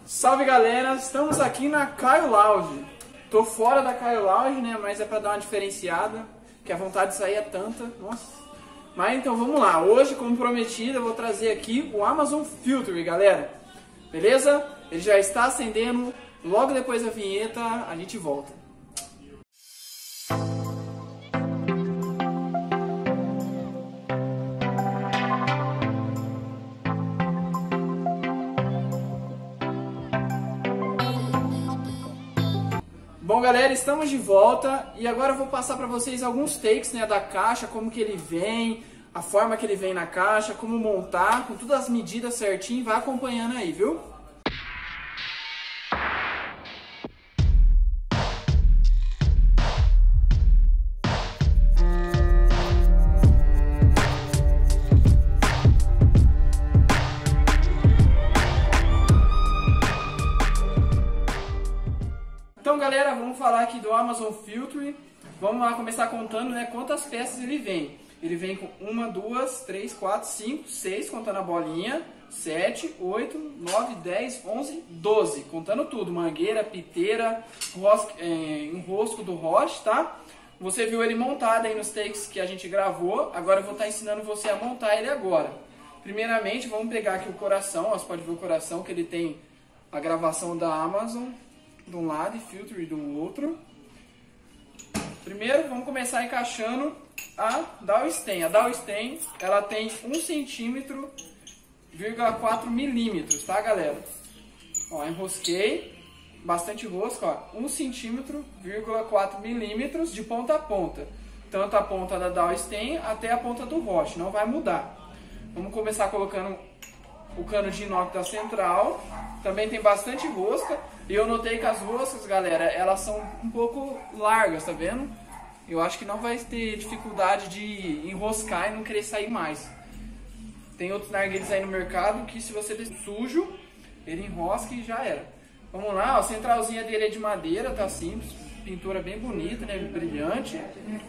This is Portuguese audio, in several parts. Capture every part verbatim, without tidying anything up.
Salve galera, estamos aqui na Caio Lounge. Tô fora da Caio Lounge, né, mas é pra dar uma diferenciada, que a vontade de sair é tanta, nossa. Mas então vamos lá, hoje como prometido eu vou trazer aqui o Amazon Filtry, galera. Beleza? Ele já está acendendo, logo depois da vinheta a gente volta. Bom galera, estamos de volta e agora eu vou passar para vocês alguns takes, né, da caixa, como que ele vem, a forma que ele vem na caixa, como montar, com todas as medidas certinho, vai acompanhando aí, viu? Então galera, vamos falar aqui do Amazon Filtry. Vamos lá começar contando, né, quantas peças ele vem. Ele vem com uma, duas, três, quatro, cinco, seis, contando a bolinha, sete, oito, nove, dez, onze, doze, contando tudo, mangueira, piteira, rosca, é, enrosco do roche, tá? Você viu ele montado aí nos takes que a gente gravou, agora eu vou estar ensinando você a montar ele agora. Primeiramente, vamos pegar aqui o coração, você pode ver o coração que ele tem a gravação da Amazon de um lado e Filtry do outro. Primeiro vamos começar encaixando a Dowsten. A Dowsten ela tem um centímetro vírgula quatro milímetros, tá galera? Ó, enrosquei, bastante rosca, ó, um centímetro vírgula quatro milímetros de ponta a ponta. Tanto a ponta da Dowsten até a ponta do roche, não vai mudar. Vamos começar colocando o cano de inox da central. Também tem bastante rosca. E eu notei que as roscas, galera, elas são um pouco largas, tá vendo? Eu acho que não vai ter dificuldade de enroscar e não querer sair mais. Tem outros narguilés aí no mercado que se você deixar sujo, ele enrosca e já era. Vamos lá, ó, a centralzinha dele é de madeira, tá simples. Pintura bem bonita, né? Brilhante.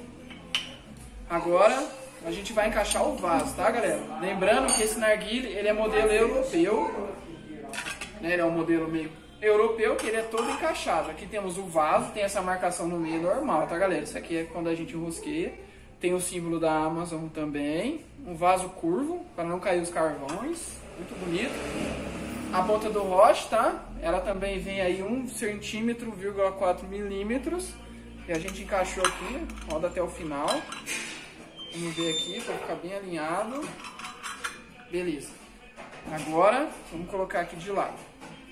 Agora a gente vai encaixar o vaso, tá galera? Lembrando que esse narguilé, ele é modelo europeu. Né? Ele é um modelo meio europeu, que ele é todo encaixado. Aqui temos o vaso, tem essa marcação no meio normal, tá galera? Isso aqui é quando a gente enrosqueia. Tem o símbolo da Amazon também. Um vaso curvo, para não cair os carvões. Muito bonito. A ponta do roche, tá? Ela também vem aí um centímetro vírgula quatro milímetros. E a gente encaixou aqui, roda até o final. Vamos ver aqui, para ficar bem alinhado. Beleza. Agora, vamos colocar aqui de lado.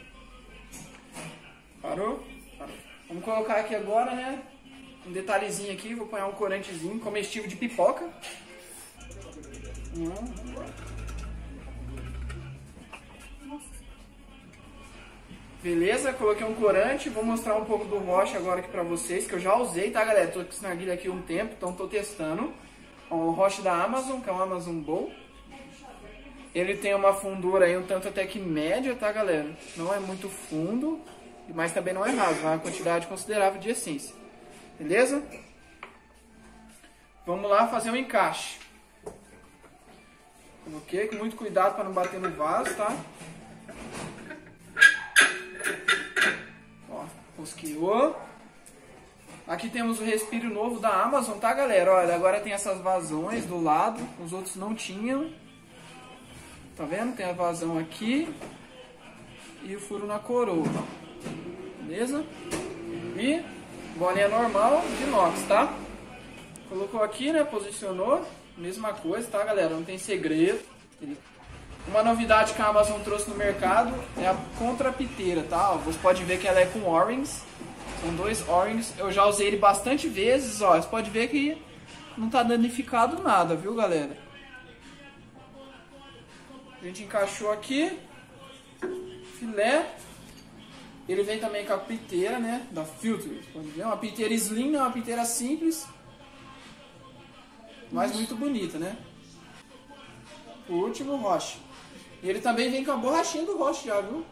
Parou? Parou. Vamos colocar aqui agora, né, um detalhezinho aqui, vou pôr um corantezinho comestível de pipoca. Hum. Beleza, coloquei um corante, vou mostrar um pouco do roche agora aqui pra vocês, que eu já usei, tá galera? Tô com esse narguilé aqui há um tempo, então tô testando. Ó, o roche da Amazon, que é o Amazon Bowl. Ele tem uma fundura aí um tanto até que média, tá galera? Não é muito fundo, mas também não é raso, é uma quantidade considerável de essência. Beleza? Vamos lá fazer um encaixe. Coloquei com muito cuidado para não bater no vaso, tá? Ó, rosqueou. Aqui temos o respiro novo da Amazon, tá galera? Olha, agora tem essas vazões do lado, os outros não tinham. Tá vendo? Tem a vazão aqui e o furo na coroa. Beleza? E bolinha normal de inox, tá? Colocou aqui, né? Posicionou. Mesma coisa, tá, galera? Não tem segredo. Uma novidade que a Amazon trouxe no mercado é a contrapiteira, tá? Você pode ver que ela é com O-rings. São dois O-rings. Eu já usei ele bastante vezes, ó. Você pode ver que não tá danificado nada, viu, galera? A gente encaixou aqui. Filé. Ele vem também com a piteira, né, da Filtry. Pode ver, uma piteira slim, né, uma piteira simples, mas muito bonita, né? O último, roche. E ele também vem com a borrachinha do roche já, viu?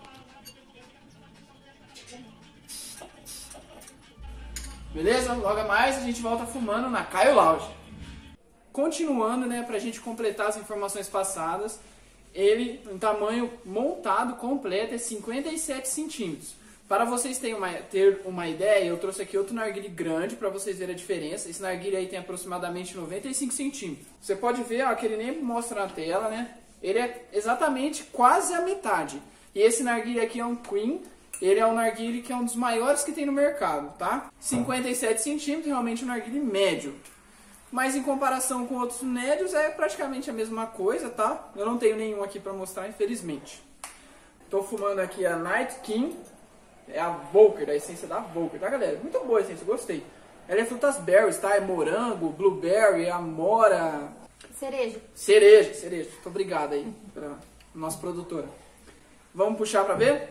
Beleza? Logo mais a gente volta fumando na Caio Lounge. Continuando, né, pra gente completar as informações passadas, ele, em tamanho montado completo, é cinquenta e sete centímetros. Para vocês terem uma, ter uma ideia, eu trouxe aqui outro narguilé grande para vocês verem a diferença. Esse narguilé aí tem aproximadamente noventa e cinco centímetros. Você pode ver, ó, que ele nem mostra na tela, né? Ele é exatamente quase a metade. E esse narguilé aqui é um Queen. Ele é um narguilé que é um dos maiores que tem no mercado, tá? cinquenta e sete centímetros, realmente um narguilé médio. Mas em comparação com outros médios é praticamente a mesma coisa, tá? Eu não tenho nenhum aqui para mostrar, infelizmente. Tô fumando aqui a Night King. É a Volker, a essência da Volker, tá, galera? Muito boa a essência, gostei. Ela é frutas berries, tá? É morango, blueberry, amora... Cereja. Cereja, cereja. Muito obrigado aí pra nossa produtora. Vamos puxar pra ver?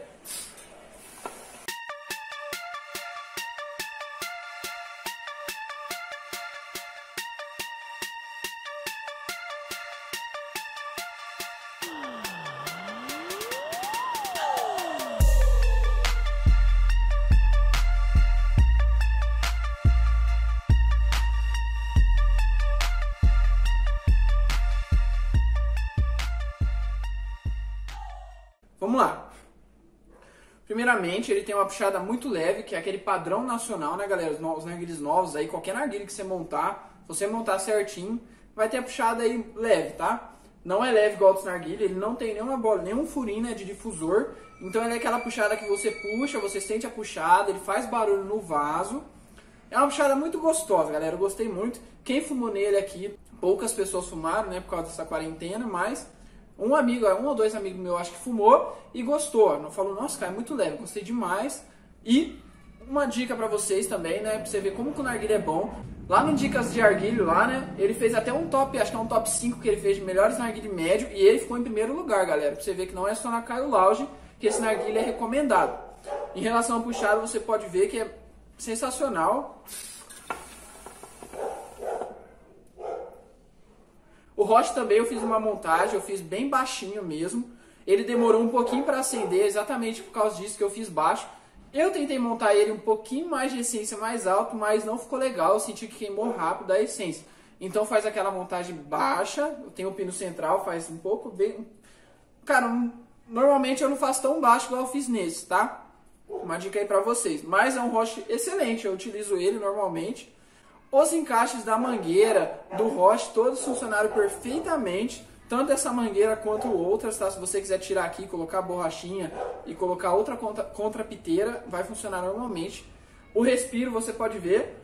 Vamos lá. Primeiramente, ele tem uma puxada muito leve, que é aquele padrão nacional, né, galera? Os, os narguilés novos aí, qualquer narguilé que você montar, se você montar certinho, vai ter a puxada aí leve, tá? Não é leve igual outros narguilé, ele não tem nenhuma bola, nenhum furinho, né, de difusor. Então ele é aquela puxada que você puxa, você sente a puxada, ele faz barulho no vaso. É uma puxada muito gostosa, galera, eu gostei muito. Quem fumou nele aqui, poucas pessoas fumaram, né, por causa dessa quarentena, mas... Um amigo, um ou dois amigos meus, acho que fumou e gostou. Não falou, nossa, cara, é muito leve, gostei demais. E uma dica pra vocês também, né, pra você ver como que o narguilé é bom. Lá no Dicas de Arguilho, lá, né, ele fez até um top, acho que é um top cinco que ele fez de melhores narguilé médio. E ele ficou em primeiro lugar, galera. Pra você ver que não é só na Caio Lounge que esse narguilé é recomendado. Em relação ao puxado, você pode ver que é sensacional. O roche também eu fiz uma montagem, eu fiz bem baixinho mesmo. Ele demorou um pouquinho para acender, exatamente por causa disso que eu fiz baixo. Eu tentei montar ele um pouquinho mais de essência mais alto, mas não ficou legal, eu senti que queimou rápido a essência. Então faz aquela montagem baixa, tem o pino central, faz um pouco bem... Cara, um... normalmente eu não faço tão baixo igual eu fiz nesse, tá? Uma dica aí pra vocês. Mas é um roche excelente, eu utilizo ele normalmente. Os encaixes da mangueira, do roche, todos funcionaram perfeitamente. Tanto essa mangueira quanto outras, tá? Se você quiser tirar aqui, colocar a borrachinha e colocar outra contra, contrapiteira, vai funcionar normalmente. O respiro, você pode ver.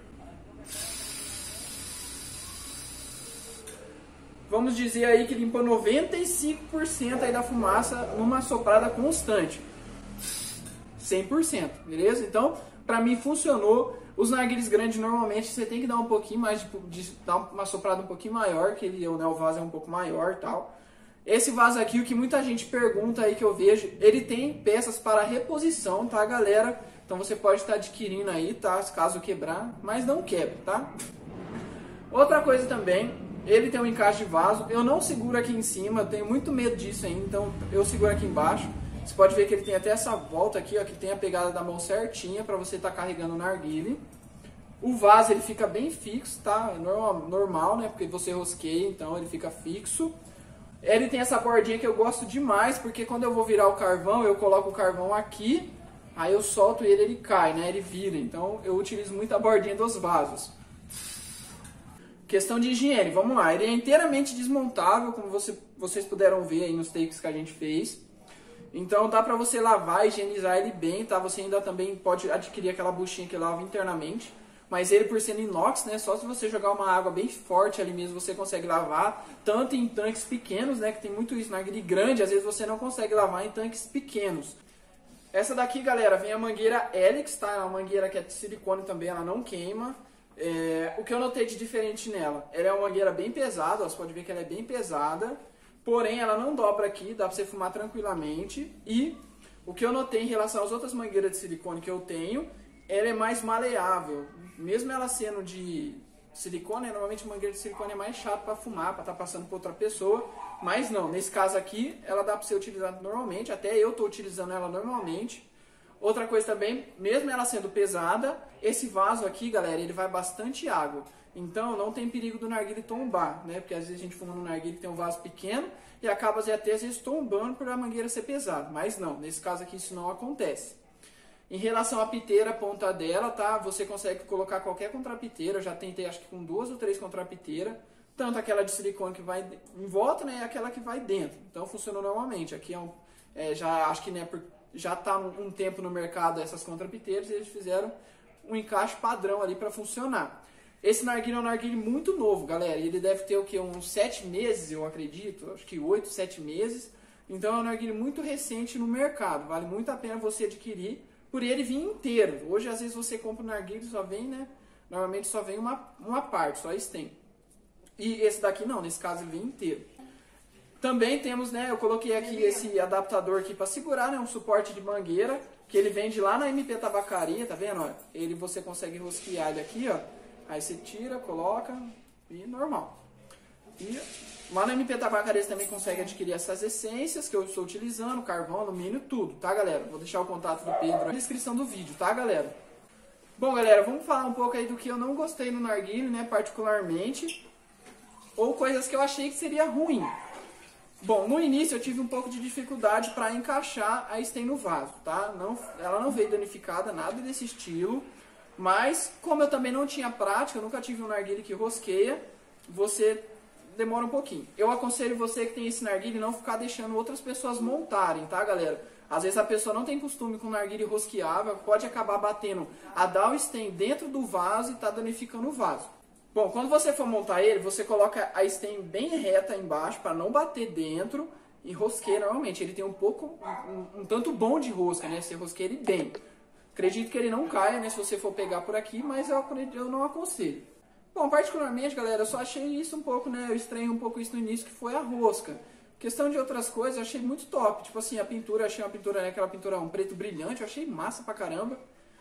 Vamos dizer aí que limpa noventa e cinco por cento aí da fumaça numa soprada constante. cem por cento, beleza? Então, pra mim funcionou. Os narguilés grandes, normalmente, você tem que dar um pouquinho mais, de, de dar uma soprada um pouquinho maior, que ele, né, o vaso é um pouco maior e tal. Esse vaso aqui, o que muita gente pergunta aí que eu vejo, ele tem peças para reposição, tá, galera? Então você pode estar adquirindo aí, tá, caso quebrar, mas não quebra, tá? Outra coisa também, ele tem um encaixe de vaso, eu não seguro aqui em cima, eu tenho muito medo disso ainda, então eu seguro aqui embaixo. Você pode ver que ele tem até essa volta aqui, ó, que tem a pegada da mão certinha para você estar tá carregando o narguilé. O vaso ele fica bem fixo, tá? É normal, normal, né? Porque você rosqueia, então ele fica fixo. Ele tem essa bordinha que eu gosto demais, porque quando eu vou virar o carvão, eu coloco o carvão aqui, aí eu solto ele, ele cai, né? Ele vira. Então eu utilizo muito a bordinha dos vasos. Questão de higiene, vamos lá. Ele é inteiramente desmontável, como você, vocês puderam ver aí nos takes que a gente fez. Então dá pra você lavar, higienizar ele bem, tá? Você ainda também pode adquirir aquela buchinha que lava internamente. Mas ele, por ser inox, né? Só se você jogar uma água bem forte ali mesmo, você consegue lavar. Tanto em tanques pequenos, né? Que tem muito isso, narguilé grande, às vezes você não consegue lavar em tanques pequenos. Essa daqui, galera, vem a mangueira Helix, tá? É uma mangueira que é de silicone também, ela não queima. É... O que eu notei de diferente nela? Ela é uma mangueira bem pesada, ó, você pode ver que ela é bem pesada. Porém, ela não dobra aqui, dá pra você fumar tranquilamente. E o que eu notei em relação às outras mangueiras de silicone que eu tenho, ela é mais maleável. Mesmo ela sendo de silicone, normalmente a mangueira de silicone é mais chata para fumar, para estar tá passando para outra pessoa. Mas não, nesse caso aqui, ela dá para você utilizar normalmente. Até eu estou utilizando ela normalmente. Outra coisa também, mesmo ela sendo pesada, esse vaso aqui, galera, ele vai bastante água. Então não tem perigo do narguilé tombar, né? Porque às vezes a gente fuma no narguilé que tem um vaso pequeno e acaba até às vezes tombando por a mangueira ser pesada. Mas não, nesse caso aqui isso não acontece. Em relação à piteira, a ponta dela, tá? Você consegue colocar qualquer contrapiteira. Eu já tentei, acho que com duas ou três contrapiteiras. Tanto aquela de silicone que vai em volta, né? E aquela que vai dentro. Então funciona normalmente. Aqui é um, é, já acho que né, por, já está um, um tempo no mercado essas contrapiteiras. E eles fizeram um encaixe padrão ali para funcionar. Esse narguilé é um narguilé muito novo, galera. Ele deve ter o que? Uns sete meses, eu acredito. Acho que oito, sete meses. Então é um narguilé muito recente no mercado. Vale muito a pena você adquirir. Por ele vir inteiro. Hoje, às vezes, você compra um narguilé e só vem, né? Normalmente só vem uma, uma parte, só stem. E esse daqui não, nesse caso ele vem inteiro. Também temos, né? Eu coloquei aqui esse adaptador aqui para segurar, né? Um suporte de mangueira, que ele vende lá na M P Tabacaria, tá vendo? Ó, ele você consegue rosquear ele aqui, ó. Aí você tira, coloca e normal. E lá na M P Tabacaria você também consegue adquirir essas essências que eu estou utilizando, carvão, alumínio, tudo, tá, galera? Vou deixar o contato do Pedro na descrição do vídeo, tá, galera? Bom, galera, vamos falar um pouco aí do que eu não gostei no narguilé, né, particularmente, ou coisas que eu achei que seria ruim. Bom, no início eu tive um pouco de dificuldade para encaixar a stem no vaso, tá? Não, ela não veio danificada, nada desse estilo, mas como eu também não tinha prática, eu nunca tive um narguilé que rosqueia, você demora um pouquinho. Eu aconselho você que tem esse narguilé não ficar deixando outras pessoas montarem, tá, galera? Às vezes a pessoa não tem costume com narguilé rosqueável, pode acabar batendo a down stem dentro do vaso e tá danificando o vaso. Bom, quando você for montar ele, você coloca a stem bem reta embaixo para não bater dentro e rosqueia normalmente. Ele tem um pouco, um, um tanto bom de rosca, né? Você rosqueia ele bem. Acredito que ele não caia, né? Se você for pegar por aqui, mas eu, eu não aconselho. Bom, particularmente, galera, eu só achei isso um pouco, né? Eu estranhei um pouco isso no início, que foi a rosca. Questão de outras coisas, eu achei muito top. Tipo assim, a pintura, eu achei uma pintura, né? Aquela pintura um preto brilhante, eu achei massa pra caramba.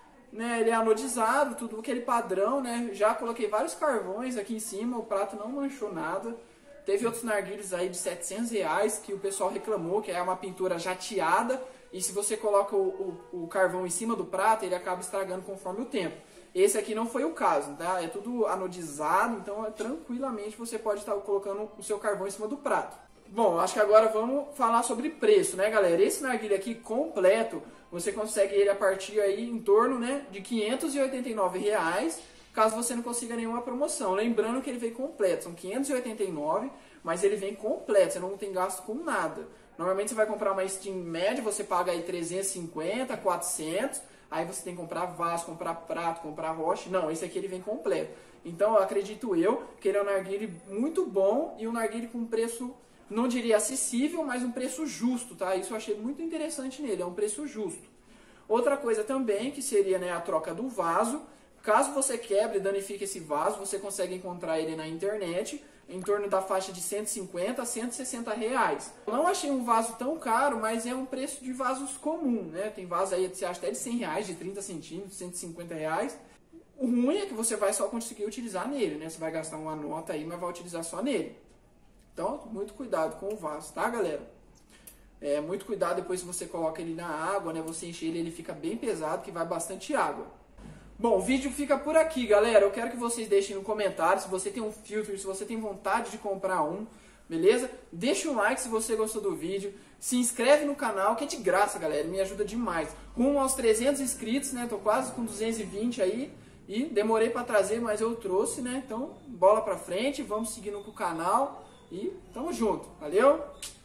Né? Ele é anodizado, tudo aquele padrão, né? Já coloquei vários carvões aqui em cima, o prato não manchou nada. Teve outros narguilés aí de setecentos reais que o pessoal reclamou, que é uma pintura jateada. E se você coloca o, o, o carvão em cima do prato, ele acaba estragando conforme o tempo. Esse aqui não foi o caso, tá? É tudo anodizado, então é, tranquilamente você pode estar colocando o seu carvão em cima do prato. Bom, acho que agora vamos falar sobre preço, né, galera? Esse narguilé aqui completo, você consegue ele a partir aí em torno, né, de quinhentos e oitenta e nove reais, caso você não consiga nenhuma promoção. Lembrando que ele vem completo, são quinhentos e oitenta e nove reais, mas ele vem completo, você não tem gasto com nada. Normalmente você vai comprar uma Steam média, você paga aí trezentos e cinquenta, quatrocentos, aí você tem que comprar vaso, comprar prato, comprar rocha. Não, esse aqui ele vem completo. Então, eu acredito eu que ele é um narguilé muito bom e um narguilé com preço, não diria acessível, mas um preço justo, tá? Isso eu achei muito interessante nele, é um preço justo. Outra coisa também, que seria, né, a troca do vaso. Caso você quebre e danifique esse vaso, você consegue encontrar ele na internet, em torno da faixa de cento e cinquenta a cento e sessenta reais. Eu não achei um vaso tão caro, mas é um preço de vasos comum, né? Tem vaso aí que você acha até de cem reais, de trinta centímetros, cento e cinquenta reais. O ruim é que você vai só conseguir utilizar nele, né? Você vai gastar uma nota aí, mas vai utilizar só nele. Então, muito cuidado com o vaso, tá, galera? É, muito cuidado depois se você coloca ele na água, né? Você enche ele, ele fica bem pesado, que vai bastante água. Bom, o vídeo fica por aqui, galera. Eu quero que vocês deixem no comentário se você tem um filtro, se você tem vontade de comprar um, beleza? Deixa um like se você gostou do vídeo. Se inscreve no canal, que é de graça, galera. Me ajuda demais. Rumo aos trezentos inscritos, né? Tô quase com duzentos e vinte aí. E demorei pra trazer, mas eu trouxe, né? Então, bola pra frente. Vamos seguindo com o canal. E tamo junto. Valeu?